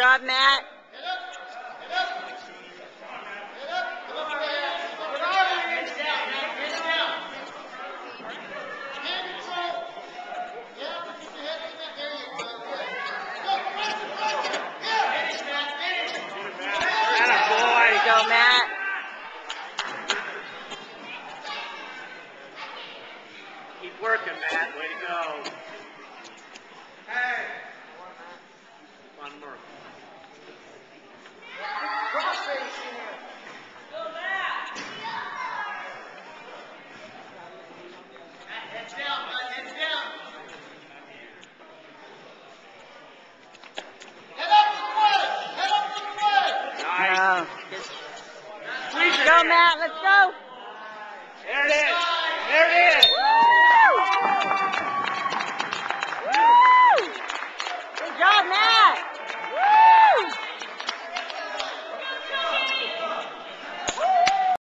job, Matt. There you go, Matt. Keep working, Matt. Way to go. Hey. One more. Go, Matt. Heads down, bud. Heads down. Head up to the way. Head up to the way. Nice. Go, Matt. Let's go.